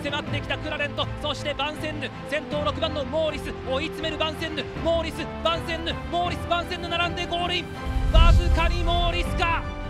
迫ってきたクラレント、そしてバンセンヌ、先頭6番のモーリス、追い詰めるバンセンヌ、モーリス、バンセンヌ、モーリス、バンセンヌ並んでゴールイン、わずかにモーリスか。